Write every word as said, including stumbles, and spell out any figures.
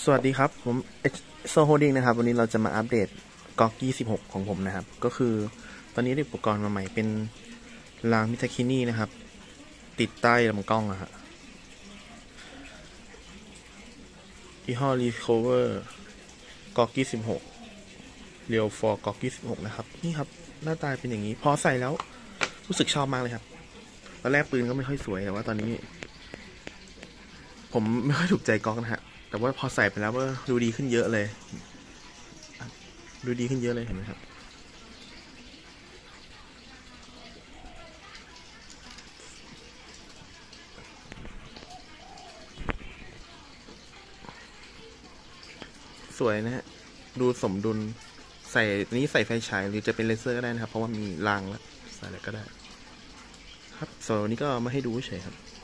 สวัสดีครับผมโซโฮดิงนะครับวันนี้เราจะมาอัปเดตก๊อกยี่สิบหกของผมนะครับก็คือตอนนี้ได้อุปกรณ์มาใหม่เป็นรางมิทาคินี่นะครับติดใต้ลำกล้องอะฮะยี่ห้อ Recover ก๊อกยี่สิบหก Real for ก๊อกยี่สิบหกนะครับนี่ครับหน้าตาเป็นอย่างนี้พอใส่แล้วรู้สึกชอบมากเลยครับตอนแรกปืนก็ไม่ค่อยสวยแต่ว่าตอนนี้ผมไม่ค่อยถูกใจก๊อกนะฮะแต่ว่าพอใส่ไปแล้วก็ดูดีขึ้นเยอะเลยดูดีขึ้นเยอะเลยเห็นไหมครับสวยนะฮะดูสมดุลใส่นี้ใส่ไฟฉายหรือจะเป็นเลเซอร์ก็ได้นะครับเพราะว่ามีรางแล้วใส่อะไรก็ได้ครับส่วนนี้ก็มาให้ดูเฉยครับ